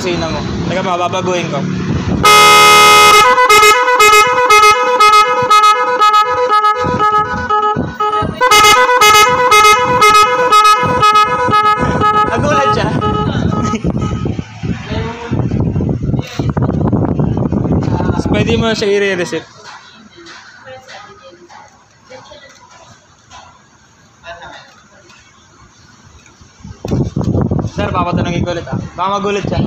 busina mo. Teka mga, babaguhin ko. Nagulat siya. So, pwede mo siya i-reset. Sir, papatanongin ko ulit Baka magulat siya.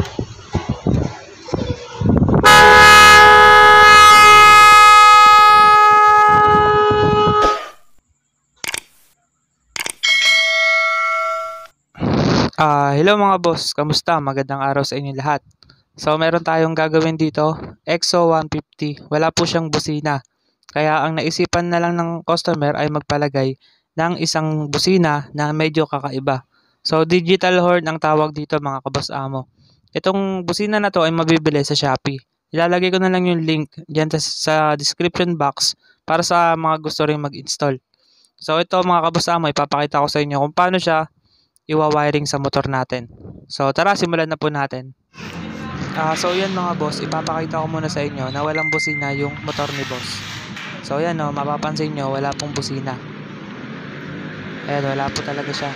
Hello mga boss, kamusta? Magandang araw sa inyo lahat. So meron tayong gagawin dito, EXO 150. Wala po siyang busina. Kaya ang naisipan na lang ng customer ay magpalagay ng isang busina na medyo kakaiba. So digital horn ang tawag dito mga kaboss amo. Itong busina na to ay mabibili sa Shopee. Ilalagay ko na lang yung link diyan sa description box para sa mga gusto ring mag-install. So ito mga kaboss amo, ipapakita ko sa inyo kung paano siya iwa-wiring sa motor natin. So tara, simulan na po natin. So yan mga boss, ipapakita ko muna sa inyo na walang busina yung motor ni boss. So yan mapapansin nyo, wala pong busina. Ayan, wala po talaga siya.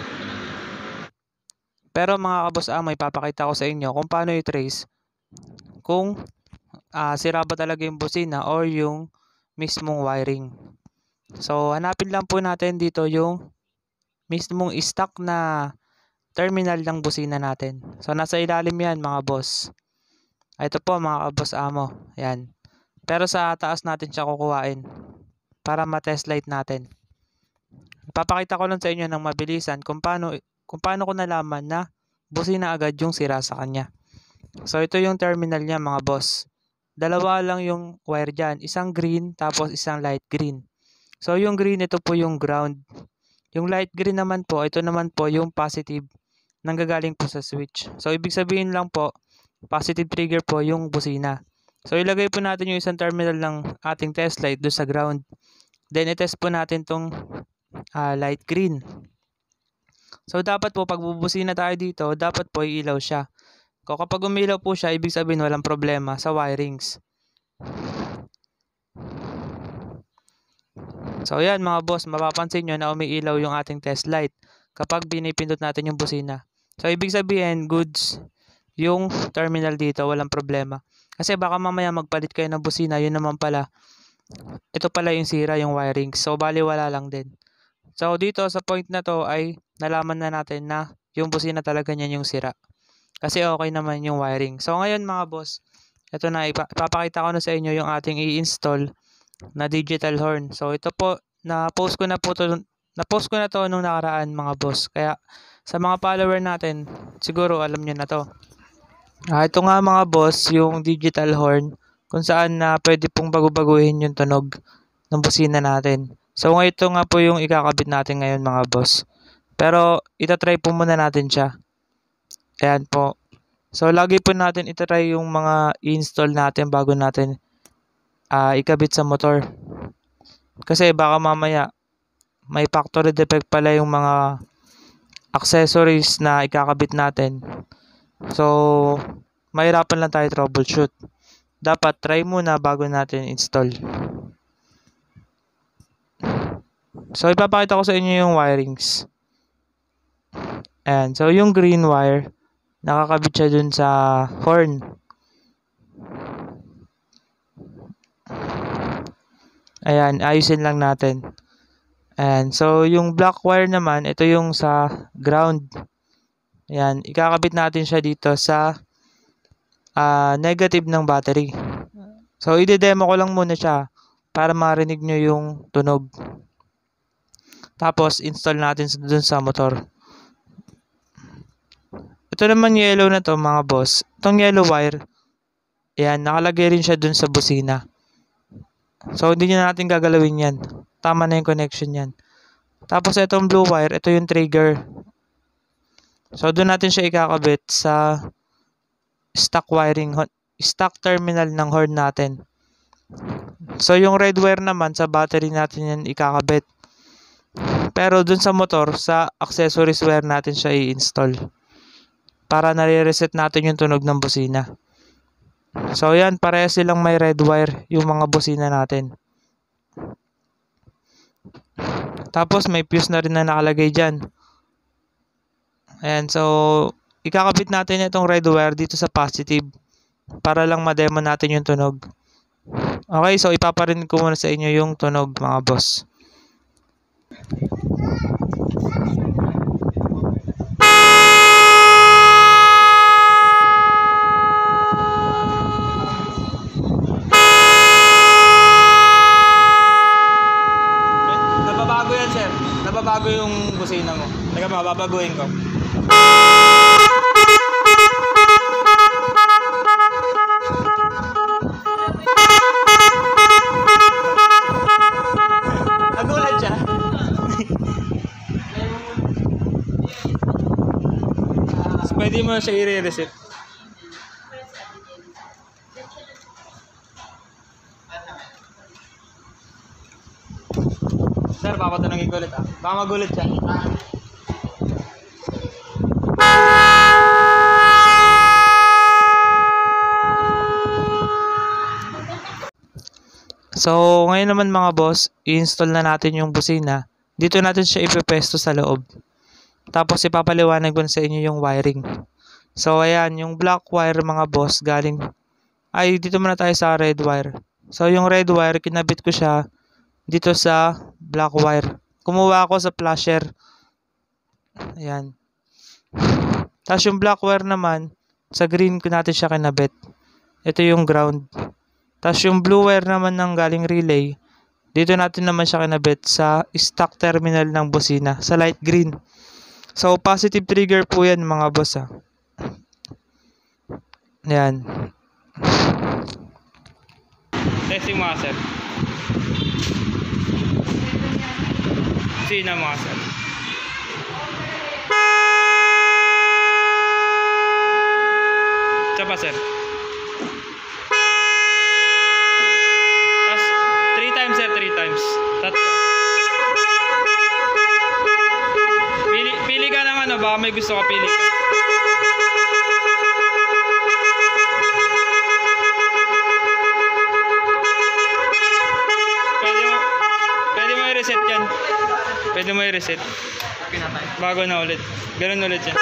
Pero mga kaboss amo, ipapakita ko sa inyo kung paano i-trace kung sira ba talaga yung busina or yung mismong wiring. So hanapin lang po natin dito yung mismong stock na terminal ng busina natin. So nasa ilalim yan mga boss. Ito po mga kaboss amo. Yan. Pero sa taas natin siya kukuhain para ma-test light natin. Ipapakita ko lang sa inyo ng mabilisan kung paano ko nalaman na busina agad yung sira sa kanya. So ito yung terminal niya mga boss. Dalawa lang yung wire dyan. Isang green tapos isang light green. So yung green, ito po yung ground. Yung light green naman po, ito naman po yung positive nanggagaling po sa switch. So ibig sabihin lang po, positive trigger po yung busina. So ilagay po natin yung isang terminal ng ating test light doon sa ground. Then i-test po natin tong light green. So dapat po pag bubusina tayo dito, dapat po iilaw siya. Kapag umilaw po siya, ibig sabihin walang problema sa wirings. So yan mga boss, mapapansin nyo na umiilaw yung ating test light kapag pinipindot natin yung busina. So ibig sabihin, goods yung terminal dito, walang problema. Kasi baka mamaya magpalit kayo ng busina, yun naman pala, ito pala yung sira, yung wiring. So baliwala lang din. So dito sa point na to ay nalaman na natin na yung busina talaga niyan yung sira. Kasi okay naman yung wiring. So ngayon mga boss, ito na, ipapakita ko na sa inyo yung ating i-install na digital horn. So ito po, na-post ko na to nung nakaraan mga boss. Kaya sa mga follower natin, siguro alam niyo na to. Ito nga mga boss, yung digital horn kung saan na pwede pong baguhin yung tunog ng busina natin. So ito nga po yung ikakabit natin ngayon mga boss. Pero itatry po muna natin siya. Ayan po. So lagi po natin itatry yung mga i-install natin bago natin ikabit sa motor. Kasi baka mamaya may factory defect pala yung mga accessories na ikakabit natin. So mahirapan lang tayo troubleshoot. Dapat try muna bago natin install. So ipapakita ko sa inyo yung wirings. Ayan. So yung green wire, nakakabit siya dun sa horn. Ayan, ayusin lang natin. Ayan, so yung black wire naman, ito yung sa ground. Ayan, ikakabit natin siya dito sa negative ng battery. So ide-demo ko lang muna siya para marinig nyo yung tunog. Tapos install natin dun sa motor. Ito naman yellow na to mga boss. Itong yellow wire, ayan, nakalagay rin siya dun sa busina. So, hindi na natin gagalawin yan. Tama na yung connection yan. Tapos, itong blue wire, ito yung trigger. So, doon natin siya ikakabit sa stock wiring, stock terminal ng horn natin. So, yung red wire naman, sa battery natin yan ikakabit. Pero, doon sa motor, sa accessories wire natin siya i-install. para nare-reset natin yung tunog ng busina. So yan, parehas silang may red wire yung mga busina natin. Tapos may fuse na rin na nakalagay dyan. Ayan, so ikakabit natin itong red wire dito sa positive para lang ma-demo natin yung tunog. Okay, so ipaparinig ko muna sa inyo yung tunog mga boss. Nababago yan, sir. Nababago yung busina mo. Teka, mababaguhin ko. Nagulat siya. Pwede mo siya i-reset. Sir, papatanongin ko ulit ah. Baka magulat siya. So, ngayon naman mga boss, i-install na natin yung busina. Dito natin siya ipepesto sa loob. Tapos ipapaliwanag ko sa inyo yung wiring. So, ayan, yung black wire mga boss galing... Ay, dito muna tayo sa red wire. So, yung red wire, kinabit ko siya dito sa black wire. Kumuha ako sa flasher. Ayan. Tapos yung black wire naman, sa green ko natin siya kinabit. Ito yung ground. Tapos yung blue wire naman ng galing relay, dito natin naman siya kinabit sa stock terminal ng busina, sa light green. So, positive trigger po yan mga boss ha. Ayan. Testing mga sir. Busina mga sir. Ito pa sir. Tapos 3 times sir, 3 times. Tatlo. Pili ka ng ano, baka may gusto ka pili ka. Pwede mo i-reset yan. Pwede mo i-reset. Bago na ulit. Ganun ulit yan.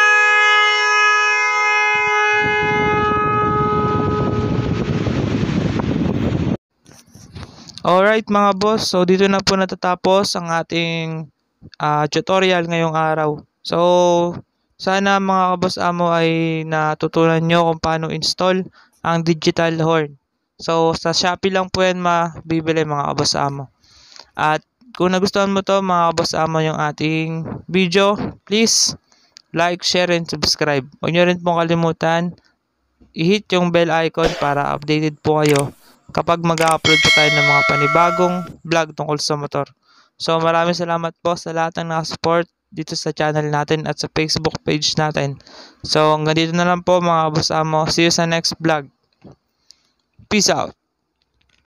Alright mga boss, so dito na po natatapos ang ating tutorial ngayong araw. So, sana mga kaboss amo ay natutunan nyo kung paano install ang digital horn. So, sa Shopee lang po yan mabibili mga kaboss amo. At kung nagustuhan mo to mga kaboss amo yung ating video, please like, share, and subscribe. Huwag nyo rin pong kalimutan i-hit yung bell icon para updated po kayo kapag mag-upload po tayo ng mga panibagong vlog tungkol sa motor. So maraming salamat po sa lahat ng nakasupport dito sa channel natin at sa Facebook page natin. So hanggang dito na lang po mga boss amo. See you sa next vlog. Peace out.